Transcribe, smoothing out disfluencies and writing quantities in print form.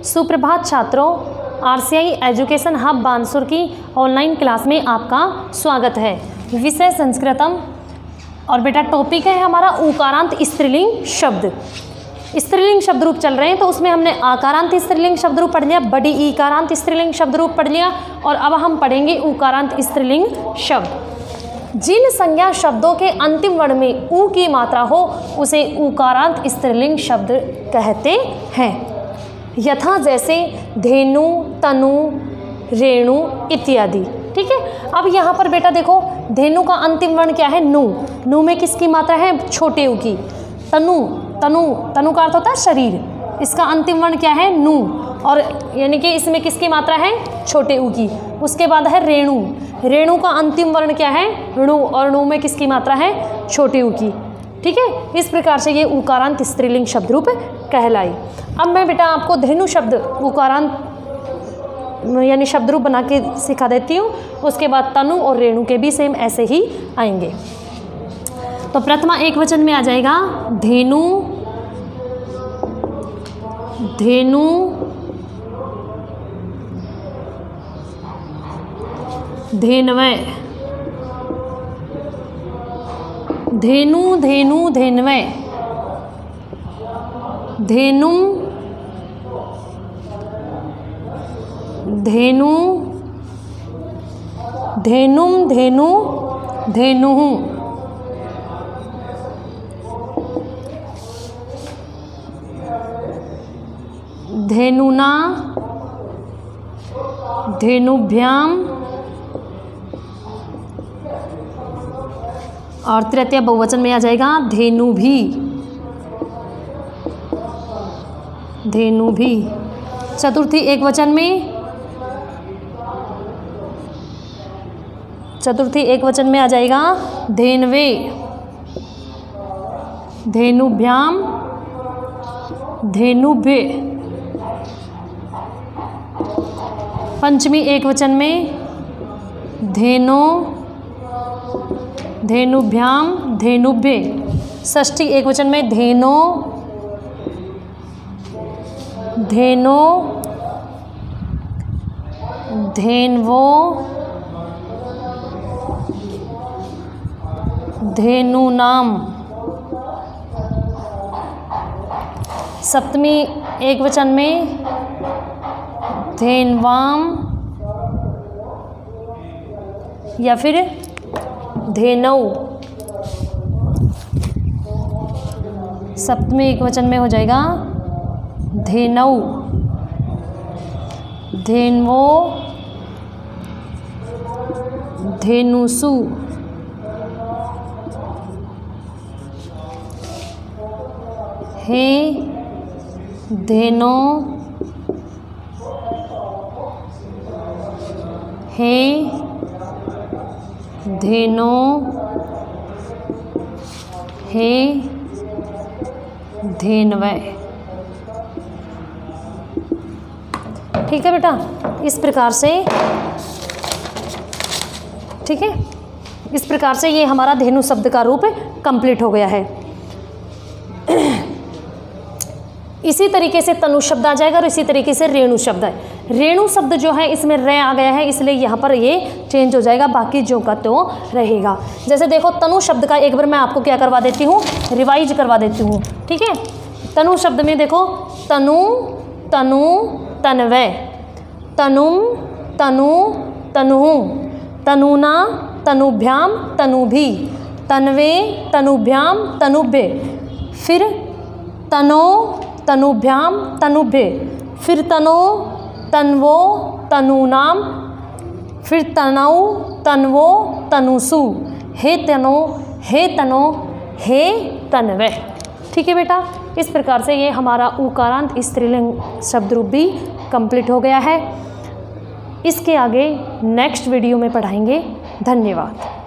सुप्रभात छात्रों, RCI education hub Bansur की ऑनलाइन क्लास में आपका स्वागत है। विषय संस्कृतम और बेटा टॉपिक है हमारा उकारांत स्त्रीलिंग शब्द। स्त्रीलिंग शब्द रूप चल रहे हैं, तो उसमें हमने आकारांत स्त्रीलिंग शब्द रूप पढ़ लिया, बड़ी ईकारांत स्त्रीलिंग शब्द रूप पढ़ लिया और अब हम पढ़ेंगे उकारांत स्त्रीलिंग शब्द। जिन संज्ञा शब्दों के अंतिम वर्ण में ऊ की मात्रा हो उसे उकारांत स्त्रीलिंग शब्द कहते हैं। यथा जैसे धेनु, तनु, रेणु इत्यादि। ठीक है, अब यहाँ पर बेटा देखो, धेनु का अंतिम वर्ण क्या है? नु। नु में किसकी मात्रा है? छोटे ऊ की। तनु, तनु, तनु का अर्थ होता है शरीर, इसका अंतिम वर्ण क्या है? नु, और यानी कि इसमें किसकी मात्रा है? छोटे ऊ की। उसके बाद है रेणु। रेणु का अंतिम वर्ण क्या है? णु, और णु में किसकी मात्रा है? छोटे ऊ की। ठीक है, इस प्रकार से ये उकारांत स्त्रीलिंग शब्द रूप कहलाई। अब मैं बेटा आपको धेनु शब्द उकारांत यानी शब्द रूप बना के सिखा देती हूँ। उसके बाद तनु और रेणु के भी सेम ऐसे ही आएंगे। तो प्रथमा एक वचन में आ जाएगा धेनु, धेनु, धेनवे, धेनु, धेनु, धेनवे, धेनुम, धेनु, धेनुम, धेनु, धेनुः, धेनुना, धेनुभ्याम, और तृतीय बहुवचन में आ जाएगा धेनु भी, धेनु भी। चतुर्थी एक वचन में, चतुर्थी एक वचन में आ जाएगा धेनवे, धेनुभ्याम, धेनुभ्य। पंचमी एक वचन में धेनो, धेनुभ्याम, धेनुभ्य। षष्ठी एक वचन में धेनो, धेनो, धेनवो, धेनुनाम। सप्तमी एक वचन में धेनवाम या फिर धेनौ। सप्तमी एक वचन में हो जाएगा धेनौ, धेनवो, धेनुषु। हे, धेनो, हे, धेनो, हे, धेनवे। ठीक है बेटा, इस प्रकार से, ठीक है, इस प्रकार से ये हमारा धेनु शब्द का रूप कंप्लीट हो गया है। इसी तरीके से तनु शब्द आ जाएगा और इसी तरीके से रेणु शब्द है। रेणु शब्द जो है इसमें रे आ गया है, इसलिए यहाँ पर ये चेंज हो जाएगा, बाकी जो का तो रहेगा। जैसे देखो, तनु शब्द का एक बार मैं आपको क्या करवा देती हूँ, रिवाइज करवा देती हूँ। ठीक है, तनु शब्द में देखो, तनु, तनु, तनवे, तनुम, तनु, तनुः, तनुना, तनुभ्याम, तनुभि, तनवे, तनुभ्याम, तनुभ्य, फिर तनो, तनुभ्याम, तनुभ्य, फिर तनो, तन्वो, तनूनाम, फिर तनौ, तन्वो, तनुषु, हे तनो, हे तनो, हे तन्वे। ठीक है बेटा, इस प्रकार से ये हमारा उकारांत स्त्रीलिंग शब्द रूप भी कंप्लीट हो गया है। इसके आगे नेक्स्ट वीडियो में पढ़ाएंगे। धन्यवाद।